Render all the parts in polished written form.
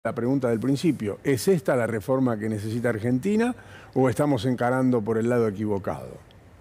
La pregunta del principio, ¿es esta la reforma que necesita Argentina o estamos encarando por el lado equivocado?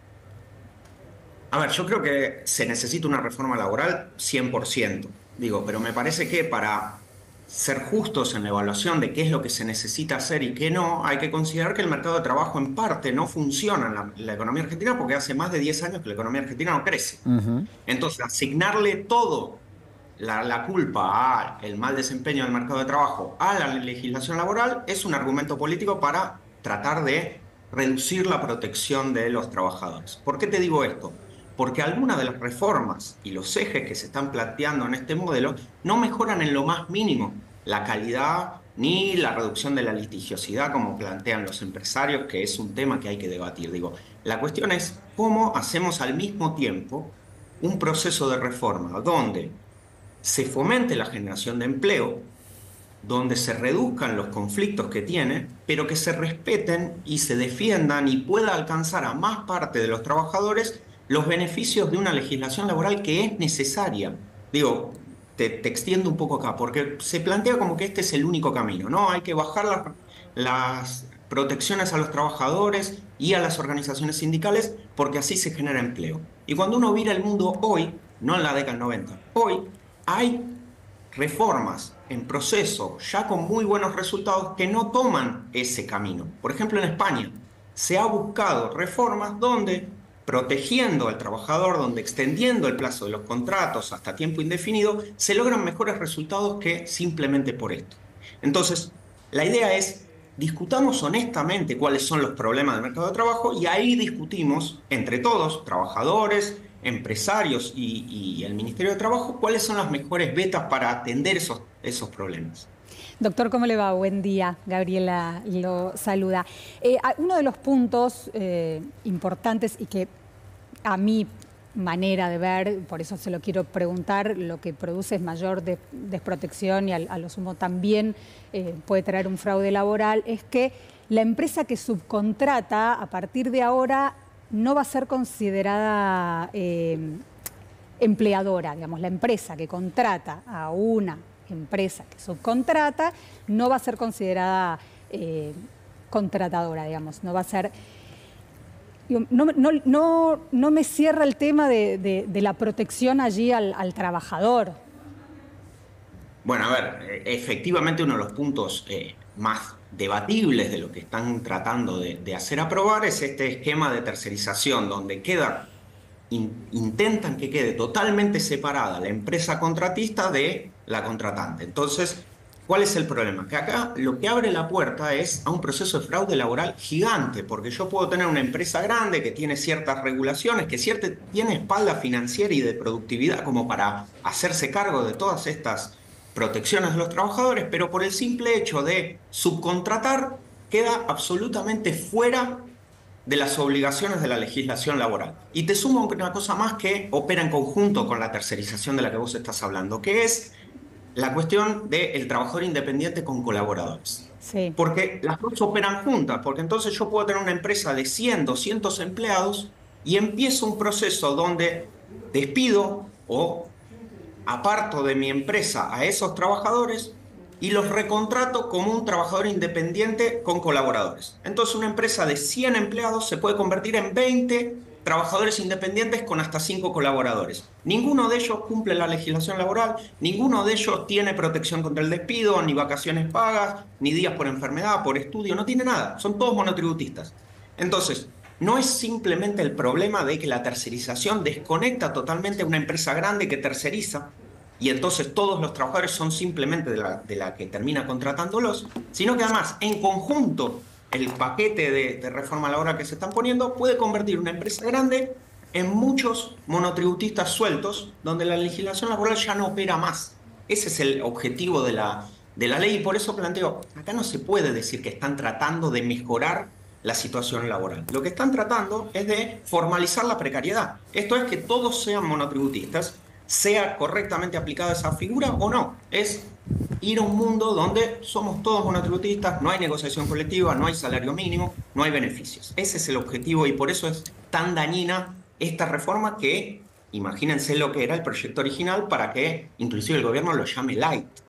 A ver, yo creo que se necesita una reforma laboral 100%. Digo, pero me parece que para ser justos en la evaluación de qué es lo que se necesita hacer y qué no, hay que considerar que el mercado de trabajo en parte no funciona en la economía argentina porque hace más de 10 años que la economía argentina no crece. Ujú. Entonces, asignarle todo la culpa al mal desempeño del mercado de trabajo a la legislación laboral es un argumento político para tratar de reducir la protección de los trabajadores. ¿Por qué te digo esto? Porque algunas de las reformas y los ejes que se están planteando en este modelo no mejoran en lo más mínimo la calidad ni la reducción de la litigiosidad como plantean los empresarios, que es un tema que hay que debatir. Digo, la cuestión es cómo hacemos al mismo tiempo un proceso de reforma donde se fomente la generación de empleo, donde se reduzcan los conflictos que tiene, pero que se respeten y se defiendan y pueda alcanzar a más parte de los trabajadores los beneficios de una legislación laboral que es necesaria. Digo, te extiendo un poco acá, porque se plantea como que este es el único camino, ¿no? Hay que bajar las protecciones a los trabajadores y a las organizaciones sindicales porque así se genera empleo. Y cuando uno mira el mundo hoy, no en la década del 90, hoy hay reformas en proceso ya con muy buenos resultados que no toman ese camino. Por ejemplo, en España se ha buscado reformas donde protegiendo al trabajador, donde extendiendo el plazo de los contratos hasta tiempo indefinido, se logran mejores resultados que simplemente por esto. Entonces, la idea es, discutamos honestamente cuáles son los problemas del mercado de trabajo y ahí discutimos entre todos, trabajadores, empresarios y el Ministerio de Trabajo, cuáles son las mejores vetas para atender esos problemas. Doctor, ¿cómo le va? Buen día. Gabriela lo saluda. Uno de los puntos importantes y que a mi manera de ver, por eso se lo quiero preguntar, lo que produce es mayor desprotección y a lo sumo también puede traer un fraude laboral, es que la empresa que subcontrata a partir de ahora no va a ser considerada empleadora, digamos, la empresa que contrata a una empresa que subcontrata no va a ser considerada contratadora, digamos, no va a ser... No me cierra el tema de la protección allí al trabajador. Bueno, a ver, efectivamente uno de los puntos más debatibles de lo que están tratando de hacer aprobar es este esquema de tercerización, donde intentan que quede totalmente separada la empresa contratista de la contratante. Entonces, ¿cuál es el problema? Que acá lo que abre la puerta es a un proceso de fraude laboral gigante, porque yo puedo tener una empresa grande que tiene ciertas regulaciones, que tiene espalda financiera y de productividad como para hacerse cargo de todas estas protecciones de los trabajadores, pero por el simple hecho de subcontratar queda absolutamente fuera de las obligaciones de la legislación laboral. Y te sumo una cosa más que opera en conjunto con la tercerización de la que vos estás hablando, que es la cuestión del trabajador independiente con colaboradores. Sí. Porque las dos operan juntas, porque entonces yo puedo tener una empresa de 100, 200 empleados y empiezo un proceso donde despido o aparto de mi empresa a esos trabajadores y los recontrato como un trabajador independiente con colaboradores. Entonces una empresa de 100 empleados se puede convertir en 20 trabajadores independientes con hasta 5 colaboradores. Ninguno de ellos cumple la legislación laboral, ninguno de ellos tiene protección contra el despido, ni vacaciones pagas, ni días por enfermedad, por estudio, no tiene nada, son todos monotributistas. Entonces, no es simplemente el problema de que la tercerización desconecta totalmente a una empresa grande que terceriza y entonces todos los trabajadores son simplemente de la que termina contratándolos, sino que además, en conjunto, el paquete de reforma laboral que se están poniendo puede convertir una empresa grande en muchos monotributistas sueltos, donde la legislación laboral ya no opera más. Ese es el objetivo de la ley y por eso planteo, acá no se puede decir que están tratando de mejorar la situación laboral. Lo que están tratando es de formalizar la precariedad. Esto es que todos sean monotributistas, sea correctamente aplicada esa figura o no. Es ir a un mundo donde somos todos monotributistas, no hay negociación colectiva, no hay salario mínimo, no hay beneficios. Ese es el objetivo y por eso es tan dañina esta reforma que, imagínense lo que era el proyecto original para que inclusive el gobierno lo llame light.